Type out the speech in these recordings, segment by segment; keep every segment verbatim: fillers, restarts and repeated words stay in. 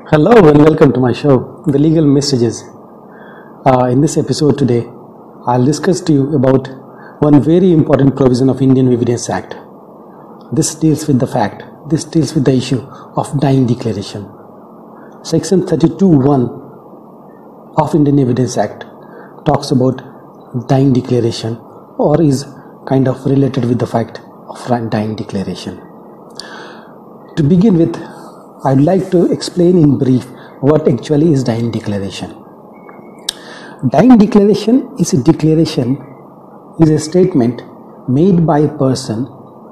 Hello and welcome to my show, The Legal Messages. Uh, in this episode today, I'll discuss to you about one very important provision of Indian Evidence Act. This deals with the fact, this deals with the issue of dying declaration. Section thirty-two one of Indian Evidence Act talks about dying declaration or is kind of related with the fact of dying declaration. To begin with, I'd like to explain in brief what actually is dying declaration. Dying declaration is a declaration, is a statement made by a person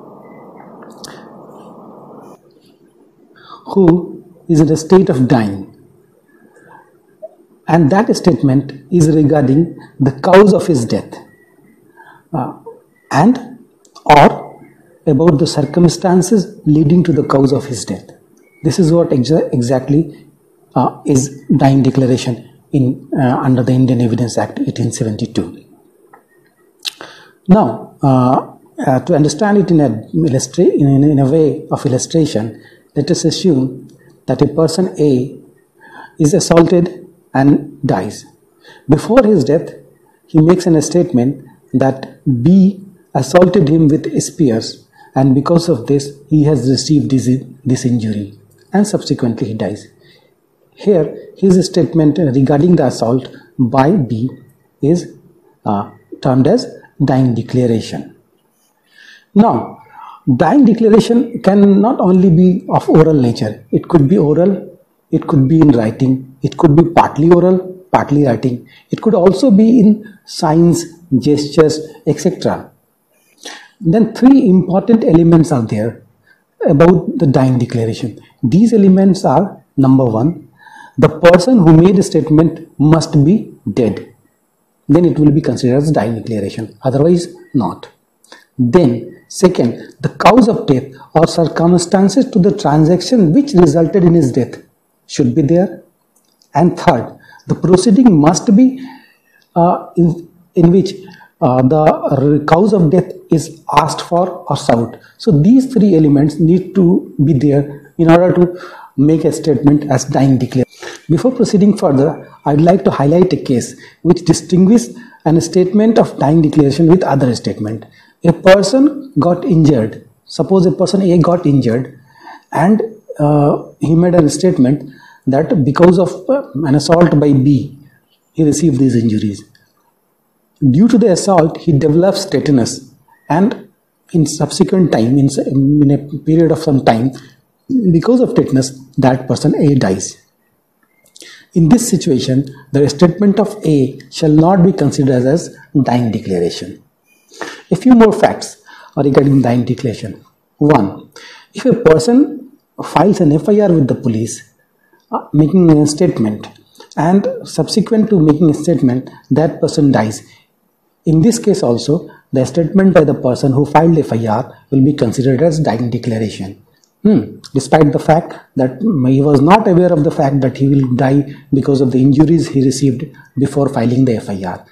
who is in a state of dying, and that statement is regarding the cause of his death uh, and or about the circumstances leading to the cause of his death. This is what exa exactly uh, is dying declaration in uh, under the Indian Evidence Act eighteen seventy-two. Now, uh, uh, to understand it in a, in, in a way of illustration, let us assume that a person A is assaulted and dies. Before his death, he makes an statement that B assaulted him with spears, and because of this, he has received this, this injury, and subsequently he dies. Here, his statement regarding the assault by B is uh, termed as dying declaration. Now, dying declaration can not only be of oral nature. It could be oral, it could be in writing, it could be partly oral, partly writing. It could also be in signs, gestures, et cetera. Then three important elements are there about the dying declaration. These elements are: number one, the person who made a statement must be dead. Then it will be considered as dying declaration, otherwise not. Then second, the cause of death or circumstances to the transaction which resulted in his death should be there. And third, the proceeding must be uh, in, in which uh, the cause of death is asked for or sought. So these three elements need to be there in order to make a statement as dying declaration. Before proceeding further, I'd like to highlight a case which distinguishes a statement of dying declaration with other statement. A person got injured. Suppose a person A got injured, and uh, he made a statement that because of uh, an assault by B, he received these injuries. Due to the assault, he develops tetanus, and in subsequent time, in, in a period of some time, because of tetanus, that person A dies. In this situation, the statement of A shall not be considered as dying declaration. A few more facts regarding dying declaration. One, if a person files an F I R with the police, uh, making a statement, and subsequent to making a statement, that person dies. In this case also, the statement by the person who filed F I R will be considered as dying declaration. Hmm. Despite the fact that he was not aware of the fact that he will die because of the injuries he received before filing the F I R.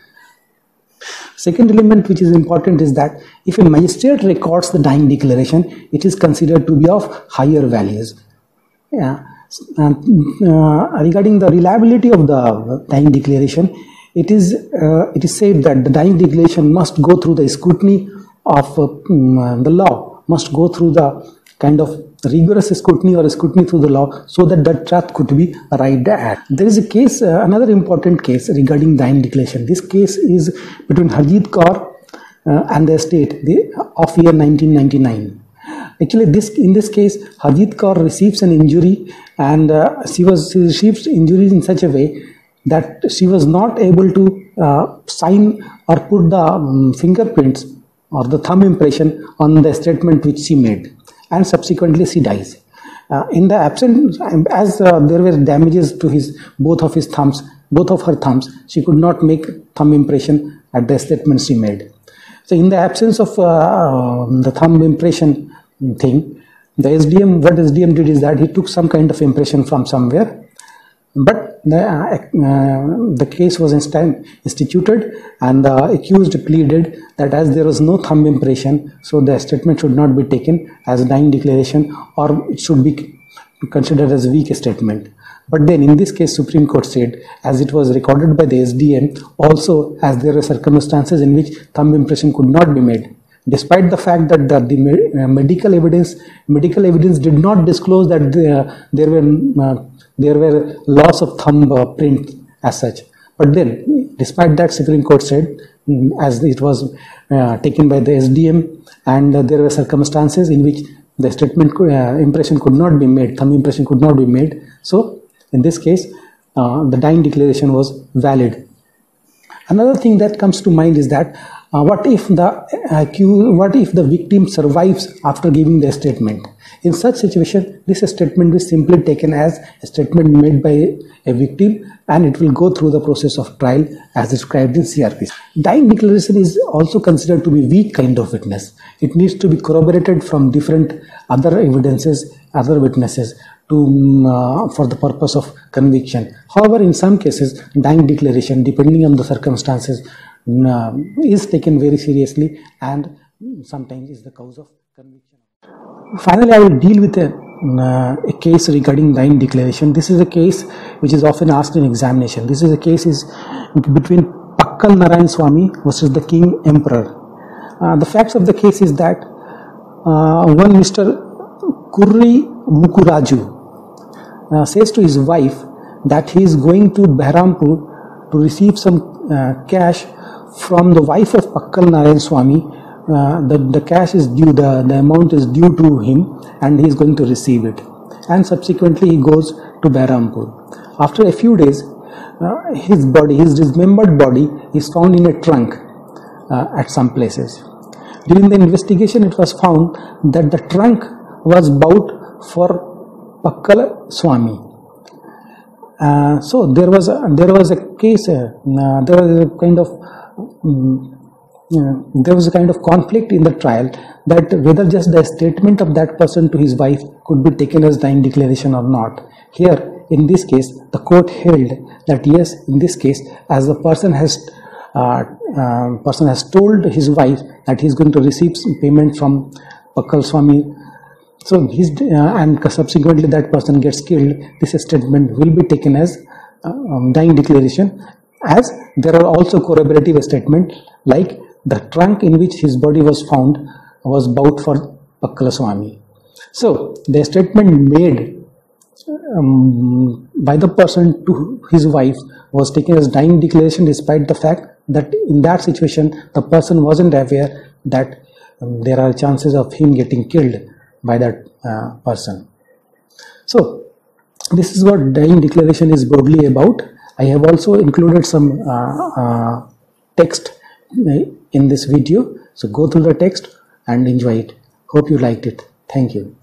Second element which is important is that if a magistrate records the dying declaration, it is considered to be of higher values. Yeah. And, uh, regarding the reliability of the dying declaration, it is uh, it is said that the dying declaration must go through the scrutiny of uh, the law, must go through the kind of rigorous scrutiny or scrutiny through the law, so that the truth could be arrived at. There is a case, uh, another important case regarding dying declaration. This case is between Harjeet Kaur uh, and the estate the, of year nineteen ninety-nine. Actually, this in this case, Harjeet Kaur receives an injury, and uh, she was she receives injuries in such a way that she was not able to uh, sign or put the um, fingerprints or the thumb impression on the statement which she made, and subsequently she dies. Uh, in the absence, as uh, there were damages to his both of his thumbs, both of her thumbs, she could not make thumb impression at the statement she made. So in the absence of uh, the thumb impression thing, the S D M, what S D M did is that he took some kind of impression from somewhere, but the, uh, uh, the case was instituted, and the accused pleaded that as there was no thumb impression, so the statement should not be taken as a dying declaration, or it should be considered as a weak statement. But then in this case, Supreme Court said, as it was recorded by the S D M, also as there were circumstances in which thumb impression could not be made, despite the fact that the, the uh, medical evidence medical evidence did not disclose that the, uh, there were uh, there were loss of thumb uh, print as such. But then, despite that, Supreme Court said, um, as it was uh, taken by the S D M, and uh, there were circumstances in which the statement could, uh, impression could not be made, thumb impression could not be made. So, in this case, uh, the dying declaration was valid. Another thing that comes to mind is that uh, what if the uh, what if the victim survives after giving the statement? In such situation, this statement is simply taken as a statement made by a victim, and it will go through the process of trial as described in C R P. Dying declaration is also considered to be weak kind of witness. It needs to be corroborated from different other evidences, other witnesses, to uh, for the purpose of conviction. However, in some cases, dying declaration, depending on the circumstances, uh, is taken very seriously and sometimes is the cause of conviction. Finally, I will deal with a, uh, a case regarding dying declaration. This is a case which is often asked in examination. This is a case is between Pakkal Narayan Swamy versus the King Emperor. Uh, the facts of the case is that uh, one Mister Kurri Mukuraju Uh, says to his wife that he is going to Behrampur to receive some uh, cash from the wife of Pakkal Narayan Swamy. Uh, the, the cash is due, the, the amount is due to him, and he is going to receive it. And subsequently he goes to Behrampur. After a few days, uh, his body, his dismembered body is found in a trunk uh, at some places. During the investigation, it was found that the trunk was bought for Pakkal Swamy. Uh, so there was a, there was a case. Uh, there was a kind of um, uh, there was a kind of conflict in the trial that whether just the statement of that person to his wife could be taken as dying declaration or not. Here, in this case, the court held that yes, in this case, as the person has uh, uh, person has told his wife that he is going to receive some payment from Pakkal Swamy. So, his, uh, and subsequently that person gets killed, this statement will be taken as uh, um, dying declaration, as there are also corroborative statements like the trunk in which his body was found was bought for Pakkal Swamy. So, the statement made um, by the person to his wife was taken as dying declaration, despite the fact that in that situation the person wasn't aware that um, there are chances of him getting killed by that uh, person. So this is what dying declaration is broadly about. I have also included some uh, uh, text in this video, so go through the text and enjoy it. Hope you liked it. Thank you.